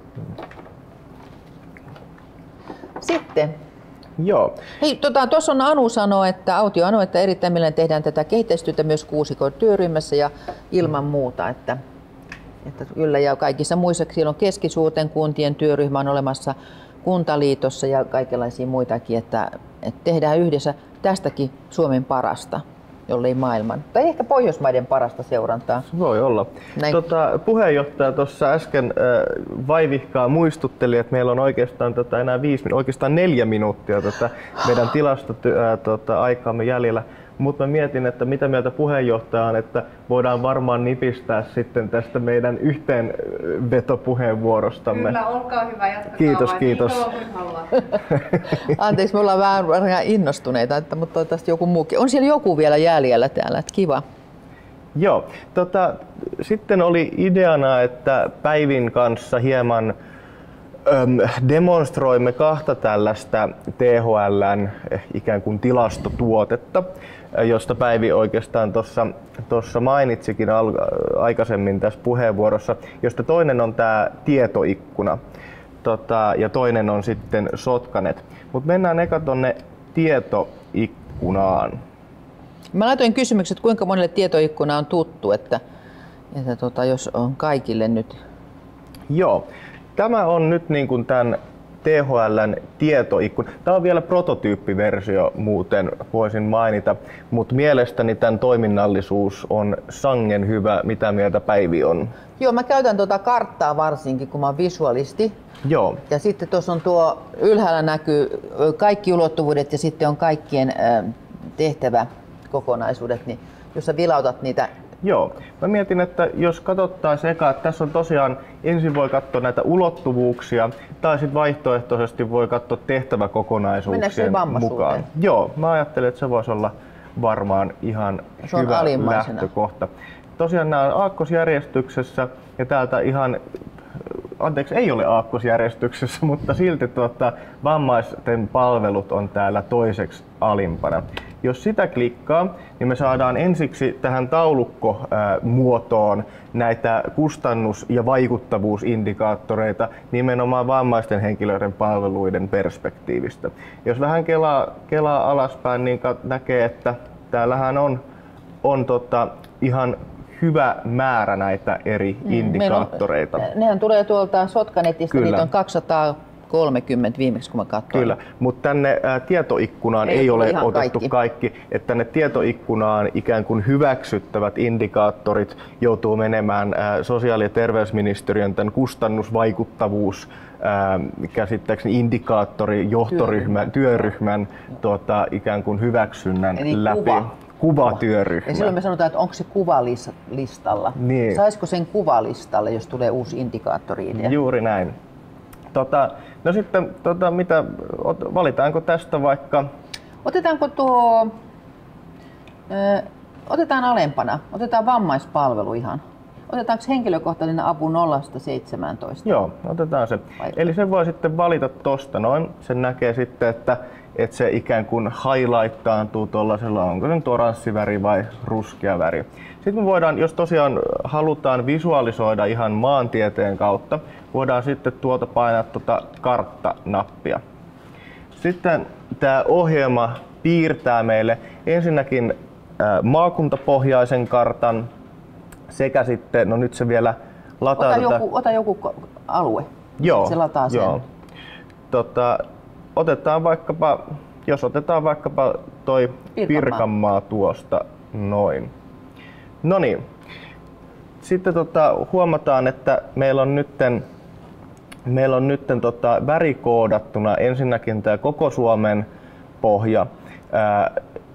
Sitten. Joo. Hei, tuossa tota, on Anu sanoo, että Autio Anu, että erittäin mielellään tehdään tätä kehitystyötä myös kuusikon työryhmässä ja ilman muuta, että, että kyllä ja kaikissa muissa, siellä on keskisuurten kuntien työryhmä on olemassa Kuntaliitossa ja kaikenlaisia muitakin, että, että tehdään yhdessä tästäkin Suomen parasta, jollei maailman, tai ehkä Pohjoismaiden parasta seurantaa. Voi olla. Tota, puheenjohtaja tuossa äsken äh, vaivihkaa muistutteli, että meillä on oikeastaan tota, enää viisi, oikeastaan neljä minuuttia tota, meidän tilastoaikaamme tota, jäljellä. Mutta mä mietin, että mitä mieltä puheenjohtaja on, että voidaan varmaan nipistää sitten tästä meidän yhteenvetopuheenvuorostamme. Kyllä, olkaa hyvä, jatkakaa kiitos, vain. kiitos. Anteeksi, me ollaan vähän, vähän innostuneita, että, mutta toivottavasti joku muukin. On siellä joku vielä jäljellä täällä, että kiva. Joo, tota, sitten oli ideana, että Päivin kanssa hieman öm, demonstroimme kahta tällaista T H L:n ikään kuin tilastotuotetta, josta Päivi oikeastaan tuossa mainitsikin al- aikaisemmin tässä puheenvuorossa, josta toinen on tämä tietoikkuna tota, ja toinen on sitten Sotkanet. Mutta mennään eka tuonne tietoikkunaan. Mä laitoin kysymykset, kuinka monelle tietoikkuna on tuttu, että, että tota, jos on kaikille nyt. Joo, tämä on nyt niin kuin tämän T H L:n tietoikkuna. Tämä on vielä prototyyppiversio muuten, voisin mainita, mutta mielestäni tämän toiminnallisuus on sangen hyvä. Mitä mieltä Päivi on? Joo, mä käytän tuota karttaa varsinkin, kun mä oon visualisti. Joo. Ja sitten tuossa on tuo ylhäällä näkyy kaikki ulottuvuudet ja sitten on kaikkien tehtäväkokonaisuudet, niin jos sä vilautat niitä. Joo. Mä mietin, että jos katsottaisiin eka, että tässä on tosiaan, ensin voi katsoa näitä ulottuvuuksia, tai sitten vaihtoehtoisesti voi katsoa tehtäväkokonaisuuksien mukaan. Joo, mä ajattelin, että se voisi olla varmaan ihan hyvä lähtökohta. Tosiaan nämä on aakkosjärjestyksessä ja täältä ihan, anteeksi ei ole aakkosjärjestyksessä, mutta silti tuota, vammaisten palvelut on täällä toiseksi alimpana. Jos sitä klikkaa, niin me saadaan ensiksi tähän taulukkomuotoon näitä kustannus- ja vaikuttavuusindikaattoreita nimenomaan vammaisten henkilöiden palveluiden perspektiivistä. Jos vähän kelaa, kelaa alaspäin, niin näkee, että täällähän on, on tota ihan hyvä määrä näitä eri mm, indikaattoreita. On, nehän tulee tuolta Sotkanetista, Kyllä. Niitä on kaksisataakolmekymmentä viimeksi kun mä katsoin. Kyllä, mutta tänne ä, tietoikkunaan ei, ei ole otettu kaikki. kaikki. Että tänne tietoikkunaan ikään kuin hyväksyttävät indikaattorit joutuu menemään ä, sosiaali- ja terveysministeriön tämän kustannusvaikuttavuus ä, käsittääkseni indikaattori johtoryhmän, työryhmän tuota, ikään kuin hyväksynnän Eli läpi. Kuva. Kuvatyöryhmä. Ja silloin me sanotaan, että onko se kuvalistalla. Niin. Saisiko sen kuvalistalle, jos tulee uusi indikaattori-idea? Juuri näin. Tota, no sitten, tota, mitä, valitaanko tästä vaikka? Otetaanko tuo, ö, otetaan alempana, otetaan vammaispalvelu ihan. Otetaanko henkilökohtainen apu nollasta seitsemääntoista? Joo, otetaan se. Vai. Eli sen voi sitten valita tosta noin. Sen näkee sitten, että, että se ikään kuin highlightaantuu tuollaisella, onko se nyt oranssiväri vai ruskea väri. Sitten me voidaan, jos tosiaan halutaan visualisoida ihan maantieteen kautta, voidaan sitten tuolta painaa tuota kartta-nappia. Sitten tämä ohjelma piirtää meille ensinnäkin ää, maakuntapohjaisen kartan sekä sitten, no nyt se vielä lataa... Ota joku, ota joku alue, joo, se lataa sen. Joo. Tota, otetaan vaikkapa, jos otetaan vaikkapa toi Pirkanmaa, Pirkanmaa tuosta noin. No niin. Sitten tota, huomataan, että meillä on nytten, meillä on nytten tota, värikoodattuna ensinnäkin tämä koko Suomen pohja. Ää,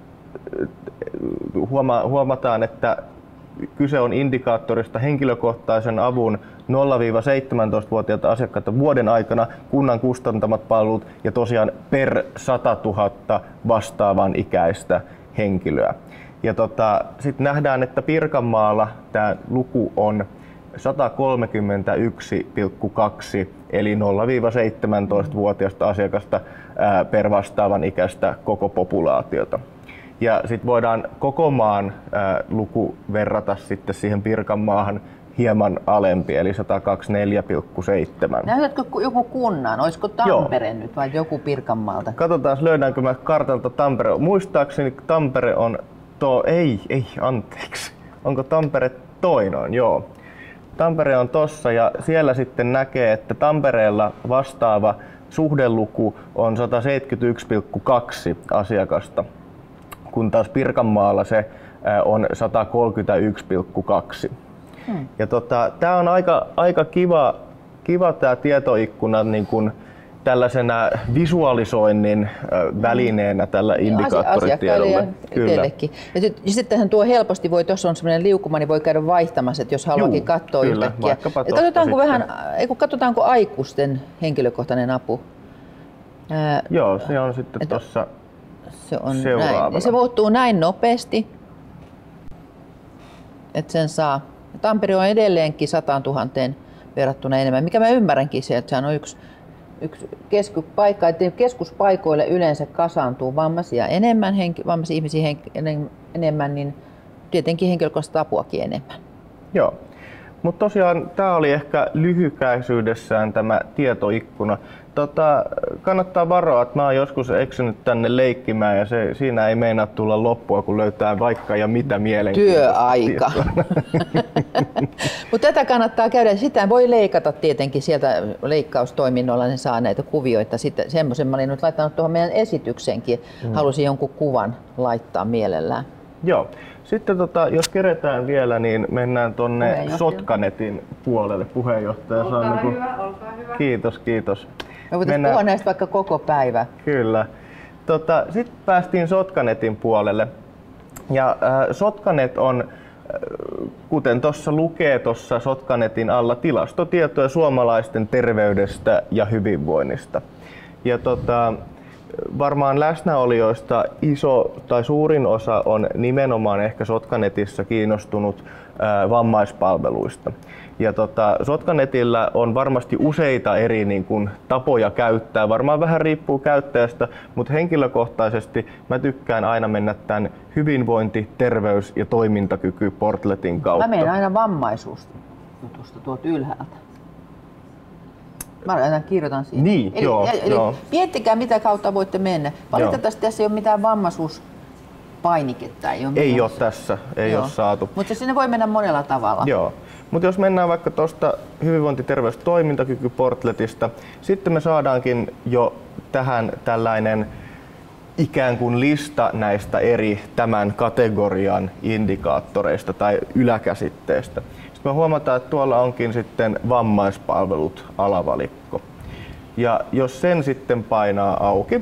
huoma, huomataan, että kyse on indikaattorista henkilökohtaisen avun nolla seitsemäntoista-vuotiaita asiakkaita vuoden aikana, kunnan kustantamat palvelut ja tosiaan per sata tuhatta vastaavan ikäistä henkilöä. Ja tota, sitten nähdään, että Pirkanmaalla tämä luku on sata kolmekymmentäyksi pilkku kaksi eli nolla seitsemäntoista-vuotiaista asiakasta ää, per vastaavan ikäistä koko populaatiota. Ja sitten voidaan koko maan ää, luku verrata sitten siihen Pirkanmaahan hieman alempi, eli sata kaksikymmentäneljä pilkku seitsemän. Näytätkö joku kunnan? Olisiko Tampere Joo. nyt vai joku Pirkanmaalta? Katsotaan, löydäänkö mä kartalta Tampere. Muistaakseni Tampere on tuo, ei, ei, anteeksi. Onko Tampere toinen? Joo. Tampere on tossa ja siellä sitten näkee, että Tampereella vastaava suhdeluku on sata seitsemänkymmentäyksi pilkku kaksi asiakasta, kun taas Pirkanmaalla se on sata kolmekymmentäyksi pilkku kaksi. Hmm. Ja tota, tää on aika, aika kiva, kiva tää tietoikkuna niin kun tällaisena visualisoinnin välineenä tällä indikaattoritiedolla. Kyllä. Ja sittenhän tuo helposti voi, tuossa on semmoinen liukuma, niin voi käydä vaihtamassa, että jos haluakin katsoa kyllä, yhtäkkiä. Katsotaanko, vähän, katsotaanko aikuisten henkilökohtainen apu? Ää, Joo, se on sitten tuossa seuraavana. Näin. Se muuttuu näin nopeasti, että sen saa. Tampere on edelleenkin sataan-tuhanteen verrattuna enemmän, mikä mä ymmärränkin se, että se on yksi Yksi keskuspaikka, että keskuspaikoille yleensä kasaantuu vammaisia enemmän, henki, vammaisia ihmisiä henki, enemmän, niin tietenkin henkilökohtaista apuakin enemmän. Joo, mutta tosiaan tämä oli ehkä lyhykäisyydessään tämä tietoikkuna. Tota, kannattaa varoa, että mä oon joskus eksynyt tänne leikkimään ja se, siinä ei meinaa tulla loppua, kun löytää vaikka ja mitä mielenkiintoista. Työaika. Mutta tätä kannattaa käydä. Sitä voi leikata tietenkin sieltä leikkaustoiminnolla, ne saa näitä kuvioita. Sitten semmoisen mä olin nyt laittanut tuohon meidän esitykseenkin. Hmm. Halusin jonkun kuvan laittaa mielellään. Joo. Sitten tota, jos keretään vielä, niin mennään tuonne Sotkanetin puolelle. Puheenjohtaja olkaa saa hyvä, niin olkaa hyvä. Kiitos, kiitos. Me voitaisiin puhua näistä vaikka koko päivä. Kyllä. Tota, sitten päästiin Sotkanetin puolelle. Ja äh, Sotkanet on, äh, kuten tuossa lukee tuossa Sotkanetin alla, tilastotietoja suomalaisten terveydestä ja hyvinvoinnista. Ja tota, varmaan läsnäolijoista iso tai suurin osa on nimenomaan ehkä Sotkanetissa kiinnostunut ää, vammaispalveluista. Ja tota, Sotkanetillä on varmasti useita eri niin kun, tapoja käyttää, varmaan vähän riippuu käyttäjästä, mutta henkilökohtaisesti mä tykkään aina mennä tämän hyvinvointi-, terveys- ja toimintakyky-portletin kautta. Mä menen aina vammaisuusjutusta tuolta ylhäältä. Mä aina kirjoitan siihen. Niin, eli, joo, eli joo. Miettikää mitä kautta voitte mennä. Valitettavasti tässä ei ole mitään vammaisuuspainiketta. Ei ole, ei ole tässä, ei joo. ole saatu. Mutta sinne voi mennä monella tavalla. Joo. Mutta jos mennään vaikka tuosta hyvinvointi-, terveys-, toimintakyky-portletista, sitten me saadaankin jo tähän tällainen ikään kuin lista näistä eri tämän kategorian indikaattoreista tai yläkäsitteistä. Sitten me huomataan, että tuolla onkin sitten vammaispalvelut alavalikko. Ja jos sen sitten painaa auki,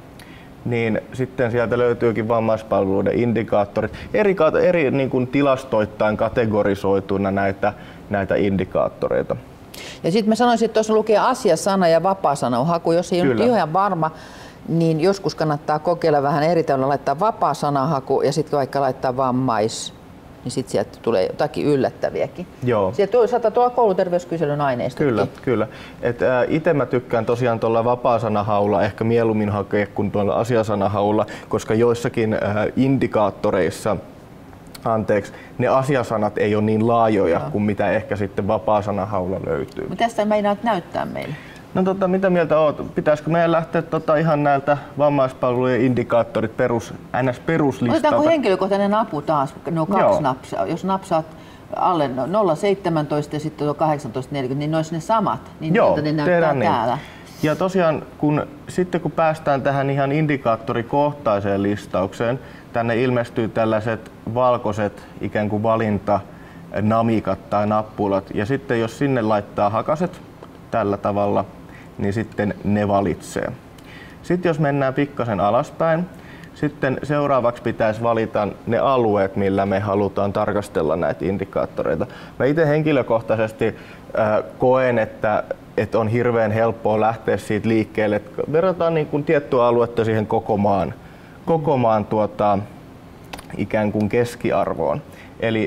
niin sitten sieltä löytyykin vammaispalveluiden indikaattorit. Eri, eri niin kuin tilastoittain kategorisoituna näitä, näitä indikaattoreita. Ja sitten mä sanoisin, että tuossa lukee asiasana ja vapaa-sanahaku. Jos ei ole ihan varma, niin joskus kannattaa kokeilla vähän eri tavalla, laittaa vapaa-sanahaku ja sitten vaikka laittaa vammais, niin sitten sieltä tulee jotakin yllättäviäkin. Joo. Sieltä saattaa tuolla kouluterveyskyselyn aineistokin. Kyllä, kyllä. Et, ä, ite mä tykkään tosiaan tuolla vapaa-sanahaulla ehkä mieluummin hakea kuin tuolla asiasanahaulla, koska joissakin ä, indikaattoreissa anteeksi, ne asiasanat ei ole niin laajoja Joo. kuin mitä ehkä sitten vapaa-sanahaulla löytyy. Mutta tästä meinaat näyttää meille. No tota, mitä mieltä oot? Pitäisikö meidän lähteä tota, ihan näiltä vammaispalvelujen indikaattorit perus, ns. Peruslistalta? Otetaanko henkilökohtainen apu taas? No kaksi Joo. napsaa. Jos napsaat alle nolla seitsemäntoista ja sitten tuo kahdeksantoista neljäkymmentä, niin ne olisi ne samat. Niin Joo, ne näyttää niin. täällä. Ja tosiaan, kun, sitten kun päästään tähän ihan indikaattorikohtaiseen listaukseen, tänne ilmestyy tällaiset valkoiset ikään kuin valintanamikat tai nappulat. Ja sitten jos sinne laittaa hakaset tällä tavalla, niin sitten ne valitsee. Sitten jos mennään pikkasen alaspäin, sitten seuraavaksi pitäisi valita ne alueet, millä me halutaan tarkastella näitä indikaattoreita. Mä itse henkilökohtaisesti äh, koen, että, että on hirveän helppoa lähteä siitä liikkeelle, että verrataan niin kuin tiettyä aluetta siihen koko maan, koko maan tuota, ikään kuin keskiarvoon. Eli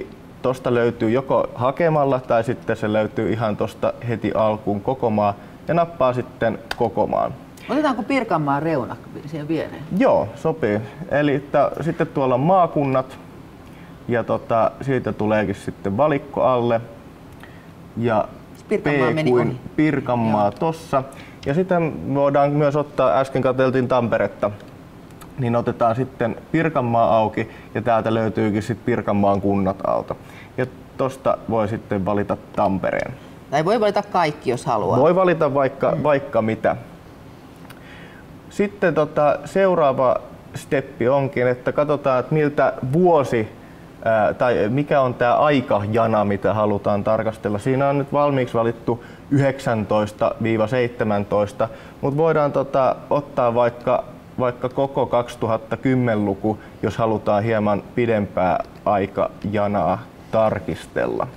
tosta löytyy joko hakemalla tai sitten se löytyy ihan tosta heti alkuun koko maa ja nappaa sitten koko maan. Otetaanko Pirkanmaan reuna siihen viereen? Joo, sopii. Eli että, sitten tuolla on maakunnat ja tota, siitä tuleekin sitten valikko alle ja Pirkanmaa P meni kuin ohi. Pirkanmaa Joo. tossa. Ja sitten voidaan myös ottaa, äsken katseltiin Tamperetta, niin otetaan sitten Pirkanmaa auki ja täältä löytyykin sitten Pirkanmaan kunnat alta. Ja tosta voi sitten valita Tampereen. Tai voi valita kaikki, jos haluaa. Voi valita vaikka, mm. vaikka mitä. Sitten tota, seuraava steppi onkin, että katsotaan, että miltä vuosi ää, tai mikä on tämä aikajana, mitä halutaan tarkastella. Siinä on nyt valmiiksi valittu yhdeksäntoista seitsemäntoista, mutta voidaan tota, ottaa vaikka, vaikka koko kaksituhattakymmenen-luku, jos halutaan hieman pidempää aikajanaa tarkistella.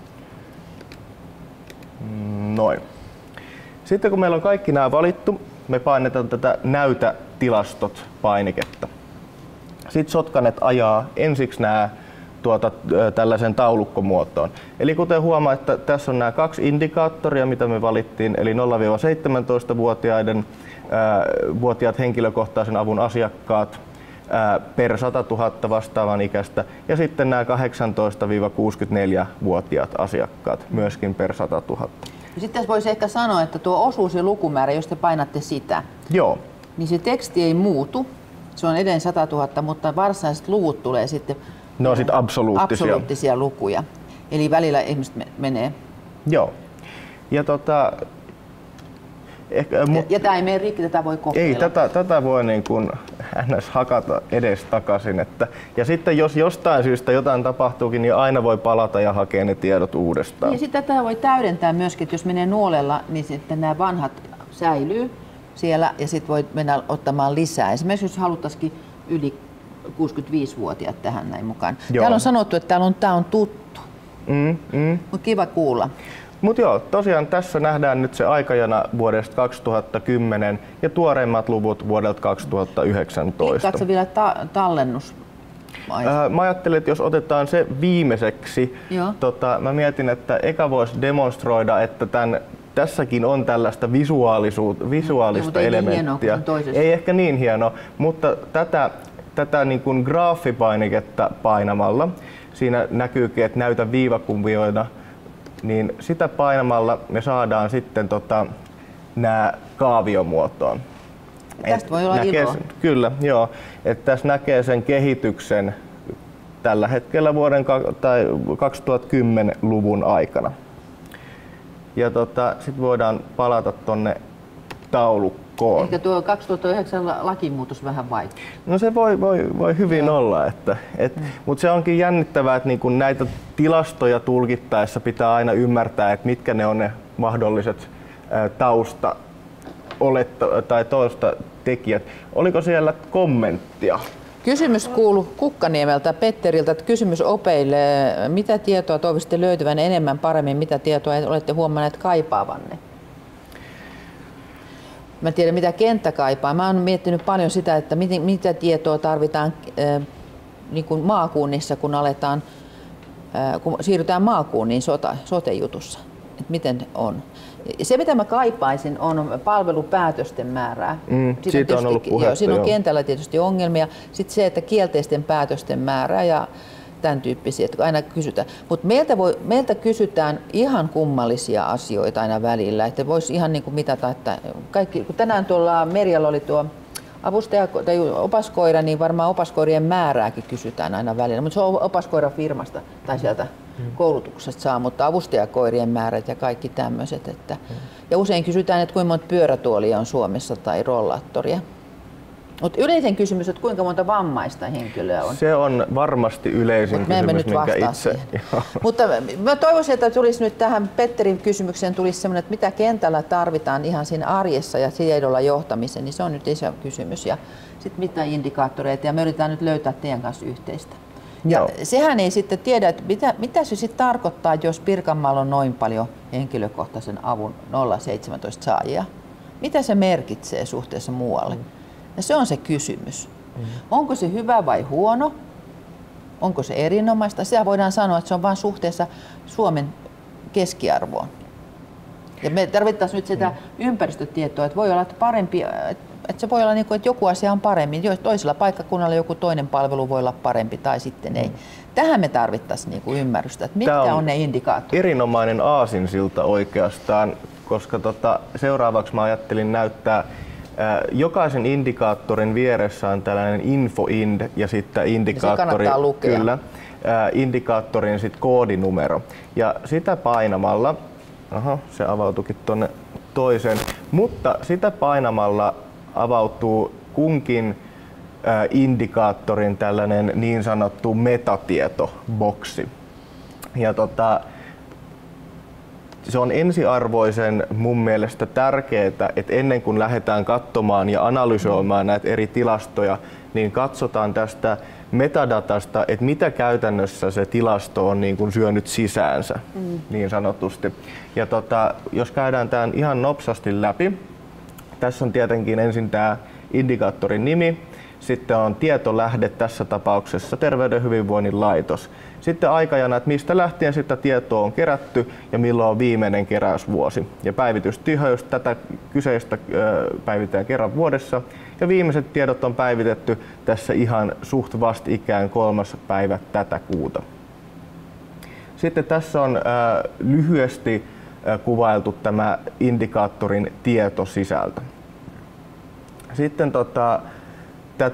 Noin. Sitten kun meillä on kaikki nämä valittu, me painetaan tätä näytä tilastot -painiketta. Sitten Sotkanet ajaa ensiksi nämä tuota, tällaisen taulukkomuotoon. Eli kuten huomaa, että tässä on nämä kaksi indikaattoria, mitä me valittiin, eli nolla seitsemäntoista-vuotiaiden ää, vuotiaat henkilökohtaisen avun asiakkaat ää, per sata tuhatta vastaavan ikäistä, ja sitten nämä kahdeksantoista kuusikymmentäneljä-vuotiaat asiakkaat myöskin per sata tuhatta. Sitten voisi ehkä sanoa, että tuo osuus ja lukumäärä, jos te painatte sitä, Joo. niin se teksti ei muutu. Se on edelleen sata tuhatta, mutta varsinaiset luvut tulee sitten Ne on sitten absoluuttisia. absoluuttisia lukuja. Eli välillä ihmiset menee. Joo. Ja, tota, ehkä, mut, ja, ja tämä ei mene rikki, tätä voi kokeilla. ei, tätä, tätä voi niin kuin ns. Hakata edes takaisin. Että, ja sitten jos jostain syystä jotain tapahtuukin, niin aina voi palata ja hakea ne tiedot uudestaan. Ja sitten tätä voi täydentää myöskin, että jos menee nuolella, niin sitten nämä vanhat säilyy siellä ja sitten voi mennä ottamaan lisää. Esimerkiksi jos haluttaisikin yli kuusikymmentäviisi-vuotiaat tähän näin mukaan. Joo. Täällä on sanottu, että täällä on, tää on tuttu. Mm, mm. Mutta kiva kuulla. Mutta joo, tosiaan tässä nähdään nyt se aikajana vuodesta kaksituhattakymmenen ja tuoreimmat luvut vuodelta kaksituhattayhdeksäntoista. Katso vielä ta- tallennus. Äh, mä ajattelin, että jos otetaan se viimeiseksi, tota, mä mietin, että eka voisi demonstroida, että tämän, tässäkin on tällaista visuaalisuutta, visuaalista ei elementtiä. Niin hieno, ei ehkä niin hieno, mutta tätä, tätä niin kuin graafipainiketta painamalla, siinä näkyykin, että näytä viivakuvioina, niin sitä painamalla me saadaan sitten tota, nämä kaaviomuotoon. Tästä voi olla näkee, iloa. Kyllä, joo. Että tässä näkee sen kehityksen tällä hetkellä vuoden tai kaksituhattakymmenen-luvun aikana. Ja tota, sitten voidaan palata tuonne taulukkoon. Ehkä tuo kaksituhattayhdeksän lakimuutos vähän vaikea. No se voi, voi, voi hyvin joo. olla, että, et, mm. mutta se onkin jännittävää, että niin kun näitä tilastoja tulkittaessa pitää aina ymmärtää, että mitkä ne on ne mahdolliset ää, tausta oletta, tai toista tekijät. Oliko siellä kommenttia? Kysymys kuuluu Kukkaniemeltä Petteriltä, että kysymys opeille. Mitä tietoa toivoisitte löytyvän enemmän paremmin, mitä tietoa olette huomanneet kaipaavanne? Mä tiedän, mitä kenttä kaipaa. Mä oon miettinyt paljon sitä, että mit, mitä tietoa tarvitaan äh, niin kuin maakunnissa, kun aletaan, äh, kun siirrytään maakunniin sota, sote-jutussa. Että miten on. Se, mitä mä kaipaisin, on palvelupäätösten määrää. Mm, siitä, siitä on, on ollut puhetta. Joo, siinä on joo. kentällä tietysti ongelmia. Sitten se, että kielteisten päätösten määrää ja tämän tyyppisiä, että aina kysytään. Mutta meiltä, voi, meiltä kysytään ihan kummallisia asioita aina välillä. Että voisi ihan niin kuin mitata, että kaikki, kun tänään tuolla Merjalla oli tuo avustaja tai opaskoira, niin varmaan opaskoirien määrääkin kysytään aina välillä. Mutta se on opaskoirafirmasta tai sieltä koulutuksesta saa, mutta avustajakoirien määrät ja kaikki tämmöiset. Että. Ja usein kysytään, että kuinka monta pyörätuolia on Suomessa tai rollaattoria. Mutta yleisen kysymys, että kuinka monta vammaista henkilöä on. Se on varmasti yleisin Mut kysymys, minkä itse... Mutta mä toivoisin, että tulisi nyt tähän Petterin kysymykseen tulisi semmoinen, että mitä kentällä tarvitaan ihan siinä arjessa ja tiedolla johtamiseen, niin se on nyt iso kysymys. Ja sitten mitä indikaattoreita, ja me yritetään nyt löytää teidän kanssa yhteistä. Ja Joo. sehän ei sitten tiedä, että mitä, mitä se sitten tarkoittaa, jos Pirkanmaalla on noin paljon henkilökohtaisen avun nolla seitsemäntoista saajia. Mitä se merkitsee suhteessa muualle? Mm. Ja se on se kysymys. Mm. Onko se hyvä vai huono? Onko se erinomaista? Sitä voidaan sanoa, että se on vain suhteessa Suomen keskiarvoon. Ja me tarvittaisiin nyt sitä ympäristötietoa, että voi olla että parempi, että se voi olla niin kuin, että joku asia on paremmin, toisella paikkakunnalla joku toinen palvelu voi olla parempi tai sitten ei. Tähän me tarvittaisiin niin kuin ymmärrystä, että mitkä on, on ne indikaattorit. Erinomainen aasinsilta oikeastaan, koska tota, seuraavaksi mä ajattelin näyttää ää, jokaisen indikaattorin vieressä on tällainen infoind ja sitten indikaattori, ja se lukea. Kyllä, ää, indikaattorin sit koodinumero. Ja sitä painamalla, aha, se avautuikin tuonne toisen, mutta sitä painamalla avautuu kunkin ää, indikaattorin tällainen niin sanottu metatietoboksi. Ja tota, se on ensiarvoisen mun mielestä tärkeää, että ennen kuin lähdetään katsomaan ja analysoimaan näitä eri tilastoja, niin katsotaan tästä metadatasta, että mitä käytännössä se tilasto on niin kuin syönyt sisäänsä, mm. niin sanotusti. Ja tota, jos käydään tämän ihan nopsasti läpi, tässä on tietenkin ensin tämä indikaattorin nimi, sitten on tietolähde, tässä tapauksessa Terveyden hyvinvoinnin laitos. Sitten aikajana, että mistä lähtien sitä tietoa on kerätty ja milloin on viimeinen keräysvuosi. Ja päivitystiheys, tätä kyseistä päivitetään kerran vuodessa. Ja viimeiset tiedot on päivitetty tässä ihan suht vastikään kolmas päivä tätä kuuta. Sitten tässä on äh, lyhyesti äh, kuvailtu tämä indikaattorin tietosisältö. Sitten tota, tämä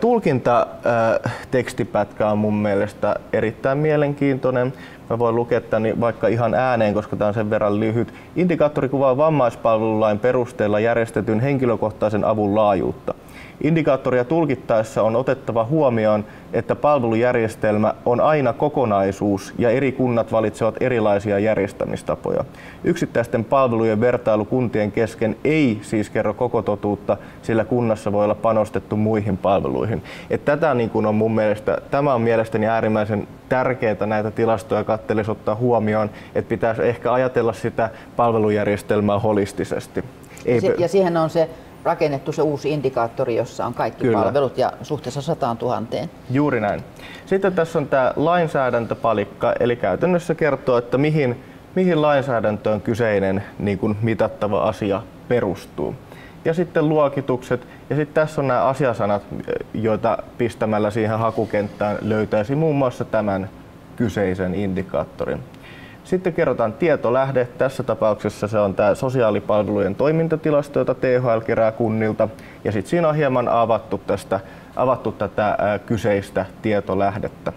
tulkintatekstipätkä on mun mielestä erittäin mielenkiintoinen. Mä voin lukea tämän vaikka ihan ääneen, koska tämä on sen verran lyhyt. Indikaattori kuvaa vammaispalvelulain perusteella järjestetyn henkilökohtaisen avun laajuutta. Indikaattoria tulkittaessa on otettava huomioon, että palvelujärjestelmä on aina kokonaisuus ja eri kunnat valitsevat erilaisia järjestämistapoja. Yksittäisten palvelujen vertailu kuntien kesken ei siis kerro koko totuutta, sillä kunnassa voi olla panostettu muihin palveluihin. Et tätä niin kun on mun mielestä, tämä on mielestäni äärimmäisen tärkeää näitä tilastoja katselisi ottaa huomioon, että pitäisi ehkä ajatella sitä palvelujärjestelmää holistisesti. Ei ja siihen on se rakennettu se uusi indikaattori, jossa on kaikki Kyllä. palvelut ja suhteessa sataan tuhanteen. Juuri näin. Sitten tässä on tämä lainsäädäntöpalikka, eli käytännössä kertoo, että mihin, mihin lainsäädäntöön kyseinen niin kuin mitattava asia perustuu. Ja sitten luokitukset, ja sitten tässä on nämä asiasanat, joita pistämällä siihen hakukenttään löytäisi muun muassa tämän kyseisen indikaattorin. Sitten kerrotaan tietolähde. Tässä tapauksessa se on tämä sosiaalipalvelujen toimintatilasto, jota T H L kerää kunnilta. Ja sitten siinä on hieman avattu, tästä, avattu tätä ää, kyseistä tietolähdettä.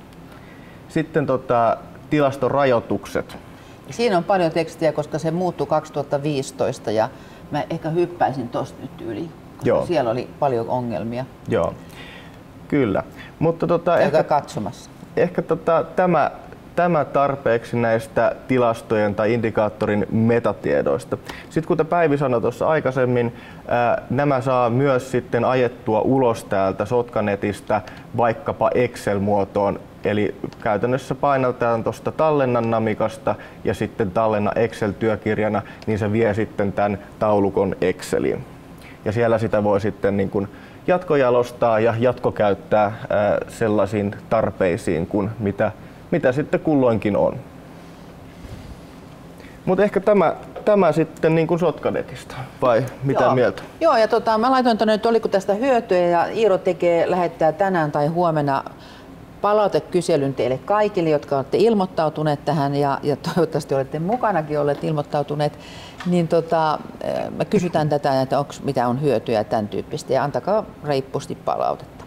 Sitten tota, tilastorajoitukset. Siinä on paljon tekstiä, koska se muuttui kaksituhattaviisitoista ja mä ehkä hyppäisin tuosta nyt yli, koska Joo. siellä oli paljon ongelmia. Joo, kyllä. Mutta tota, Käykää ehkä, katsomassa. Ehkä tota, tämä Tämä tarpeeksi näistä tilastojen tai indikaattorin metatiedoista. Sitten kuten Päivi sanoi tuossa aikaisemmin, ää, nämä saa myös sitten ajettua ulos täältä Sotkanetistä vaikkapa Excel-muotoon. Eli käytännössä painataan tuosta tallennan namikasta ja sitten tallenna Excel-työkirjana, niin se vie sitten tämän taulukon Exceliin. Ja siellä sitä voi sitten niin kuin jatkojalostaa ja jatkokäyttää ää, sellaisiin tarpeisiin kuin mitä mitä sitten kulloinkin on. Mutta ehkä tämä, tämä sitten niin kuin Sotkanetista, vai mitä Joo. mieltä? Joo, ja tota, mä laitoin tuonne, että oliko tästä hyötyä, ja Iiro tekee, lähettää tänään tai huomenna palautekyselyn teille kaikille, jotka olette ilmoittautuneet tähän, ja, ja toivottavasti olette mukanakin olleet ilmoittautuneet, niin tota, me kysytään tätä, että onko mitä on hyötyä ja tämän tyyppistä, ja antakaa reippusti palautetta.